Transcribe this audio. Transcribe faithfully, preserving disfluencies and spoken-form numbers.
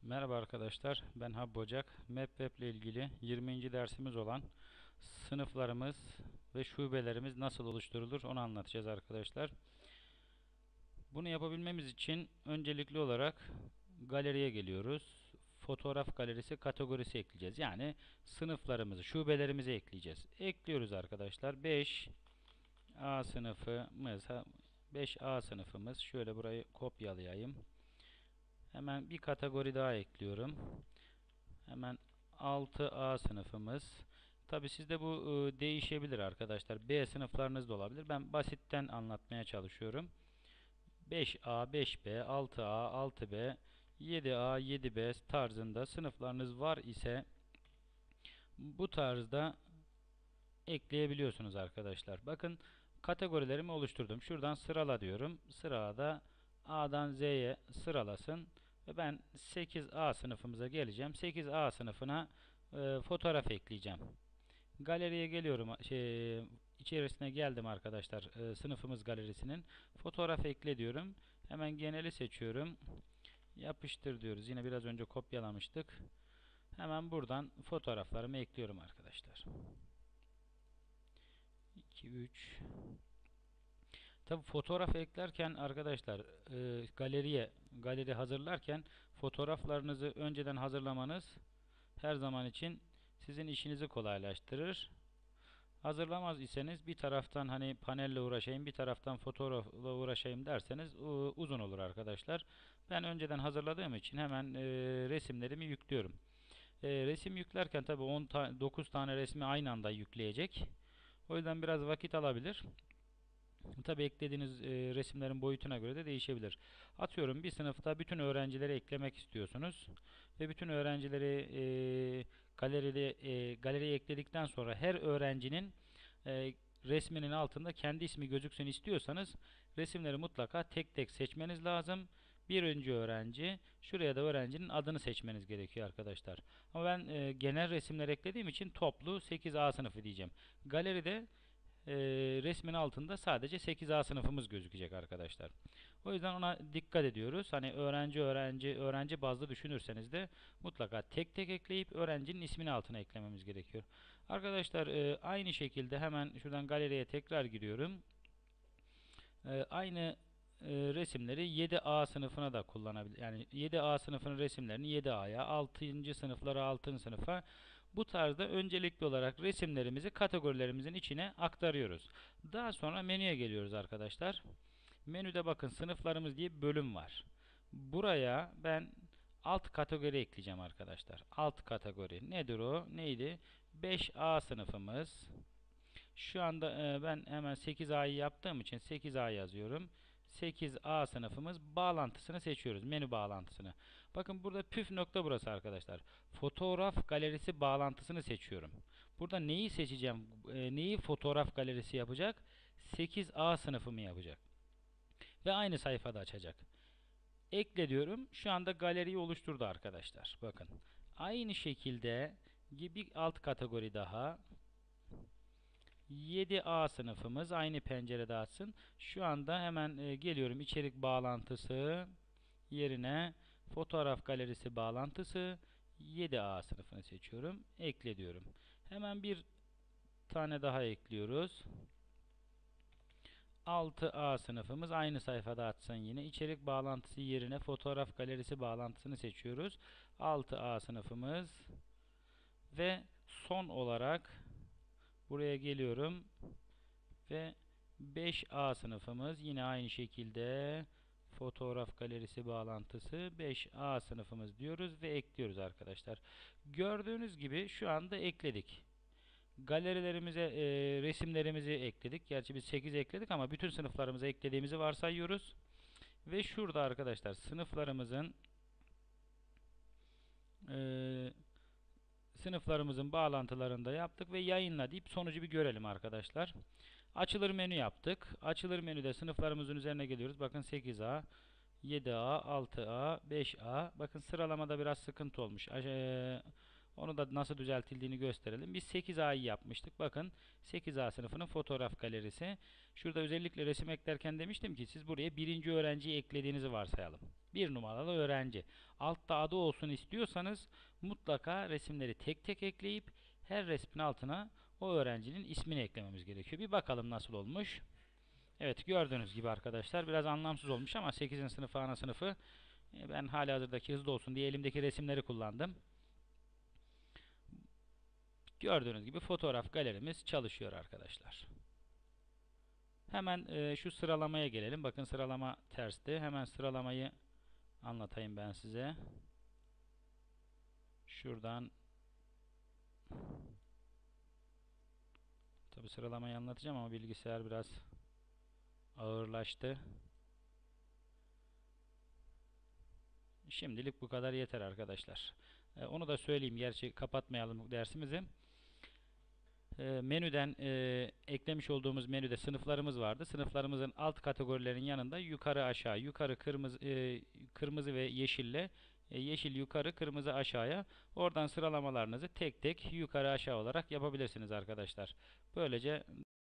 Merhaba arkadaşlar, ben Habib Ocak. MapWeb ile ilgili yirminci dersimiz olan sınıflarımız ve şubelerimiz nasıl oluşturulur onu anlatacağız arkadaşlar. Bunu yapabilmemiz için öncelikli olarak galeriye geliyoruz. Fotoğraf galerisi kategorisi ekleyeceğiz. Yani sınıflarımızı, şubelerimizi ekleyeceğiz. Ekliyoruz arkadaşlar. beş A sınıfımız, beş A sınıfımız. Şöyle burayı kopyalayayım. Hemen bir kategori daha ekliyorum. Hemen altı A sınıfımız. Tabi sizde bu e, değişebilir arkadaşlar. B sınıflarınız da olabilir. Ben basitten anlatmaya çalışıyorum. beş A, beş B, altı A, altı B, yedi A, yedi B tarzında sınıflarınız var ise bu tarzda ekleyebiliyorsunuz arkadaşlar. Bakın kategorilerimi oluşturdum. Şuradan sırala diyorum. Sırada A'dan Z'ye sıralasın. Ve ben sekiz A sınıfımıza geleceğim. sekiz A sınıfına e, fotoğraf ekleyeceğim. Galeriye geliyorum. Şey, içerisine geldim arkadaşlar. E, sınıfımız galerisinin. Fotoğraf ekle diyorum. Hemen geneli seçiyorum. Yapıştır diyoruz. Yine biraz önce kopyalamıştık. Hemen buradan fotoğraflarımı ekliyorum arkadaşlar. iki, üç. Tabi fotoğraf eklerken arkadaşlar e, galeriye galeri hazırlarken fotoğraflarınızı önceden hazırlamanız her zaman için sizin işinizi kolaylaştırır. Hazırlamaz iseniz bir taraftan hani panelle uğraşayım, bir taraftan fotoğrafla uğraşayım derseniz uzun olur arkadaşlar. Ben önceden hazırladığım için hemen e, resimlerimi yüklüyorum. E, resim yüklerken tabi on ta dokuz tane resmi aynı anda yükleyecek. O yüzden biraz vakit alabilir. Tabi eklediğiniz e, resimlerin boyutuna göre de değişebilir. Atıyorum bir sınıfta bütün öğrencileri eklemek istiyorsunuz ve bütün öğrencileri e, galeride e, galeriye ekledikten sonra her öğrencinin e, resminin altında kendi ismi gözüksün istiyorsanız resimleri mutlaka tek tek seçmeniz lazım. Birinci öğrenci, şuraya da öğrencinin adını seçmeniz gerekiyor arkadaşlar. Ama ben e, genel resimler eklediğim için toplu sekiz A sınıfı diyeceğim. Galeride e, resmin altında sadece sekiz A sınıfımız gözükecek arkadaşlar. O yüzden ona dikkat ediyoruz. Hani öğrenci öğrenci öğrenci bazlı düşünürseniz de mutlaka tek tek ekleyip öğrencinin ismini altına eklememiz gerekiyor. Arkadaşlar e, aynı şekilde hemen şuradan galeriye tekrar giriyorum. E, aynı e, resimleri yedi A sınıfına da kullanabilir. Yani yedi A sınıfının resimlerini yedi A'ya, altıncı sınıflara altıncı sınıfa bu tarzda öncelikli olarak resimlerimizi kategorilerimizin içine aktarıyoruz. Daha sonra menüye geliyoruz arkadaşlar. Menüde bakın sınıflarımız diye bir bölüm var. Buraya ben alt kategori ekleyeceğim arkadaşlar. Alt kategori nedir o? Neydi? beş A sınıfımız. Şu anda e, ben hemen sekiz A'yı yaptığım için sekiz A yazıyorum. sekiz A sınıfımız bağlantısını seçiyoruz. Menü bağlantısını. Bakın burada püf nokta burası arkadaşlar. Fotoğraf galerisi bağlantısını seçiyorum. Burada neyi seçeceğim? E, neyi fotoğraf galerisi yapacak? sekiz A sınıfımı yapacak. Ve aynı sayfada açacak. Ekle diyorum. Şu anda galeriyi oluşturdu arkadaşlar. Bakın. Aynı şekilde bir alt kategori daha. yedi A sınıfımız aynı pencerede açsın. Şu anda hemen e, geliyorum içerik bağlantısı yerine fotoğraf galerisi bağlantısı yedi A sınıfını seçiyorum. Ekle diyorum. Hemen bir tane daha ekliyoruz. altı A sınıfımız aynı sayfada açsın yine. İçerik bağlantısı yerine fotoğraf galerisi bağlantısını seçiyoruz. altı A sınıfımız ve son olarak buraya geliyorum ve beş A sınıfımız yine aynı şekilde fotoğraf galerisi bağlantısı beş A sınıfımız diyoruz ve ekliyoruz arkadaşlar. Gördüğünüz gibi şu anda ekledik. Galerilerimize e, resimlerimizi ekledik. Gerçi biz sekiz ekledik ama bütün sınıflarımıza eklediğimizi varsayıyoruz. Ve şurada arkadaşlar sınıflarımızın e, sınıflarımızın bağlantılarını da yaptık ve yayınla deyip sonucu bir görelim arkadaşlar. Açılır menü yaptık. Açılır menüde sınıflarımızın üzerine geliyoruz. Bakın sekiz A, yedi A, altı A, beş A. Bakın sıralamada biraz sıkıntı olmuş. Ee, onu da nasıl düzeltildiğini gösterelim. Biz sekiz A'yı yapmıştık. Bakın sekiz A sınıfının fotoğraf galerisi. Şurada özellikle resim eklerken demiştim ki siz buraya birinci öğrenciyi eklediğinizi varsayalım. Bir numaralı öğrenci. Altta adı olsun istiyorsanız mutlaka resimleri tek tek ekleyip her resmin altına o öğrencinin ismini eklememiz gerekiyor. Bir bakalım nasıl olmuş. Evet, gördüğünüz gibi arkadaşlar biraz anlamsız olmuş ama sekizinci sınıfı ana sınıfı e, ben halihazırdaki hızlı olsun diye elimdeki resimleri kullandım. Gördüğünüz gibi fotoğraf galerimiz çalışıyor arkadaşlar. Hemen e, şu sıralamaya gelelim. Bakın sıralama tersti. Hemen sıralamayı anlatayım ben size. Şuradan tabi sıralamayı anlatacağım ama bilgisayar biraz ağırlaştı. Şimdilik bu kadar yeter arkadaşlar. E, onu da söyleyeyim. Gerçi kapatmayalım dersimizi. E, menüden e, eklemiş olduğumuz menüde sınıflarımız vardı. Sınıflarımızın alt kategorilerin yanında yukarı aşağı, yukarı kırmızı e, kırmızı ve yeşille e, yeşil yukarı, kırmızı aşağıya oradan sıralamalarınızı tek tek yukarı aşağı olarak yapabilirsiniz arkadaşlar. Böylece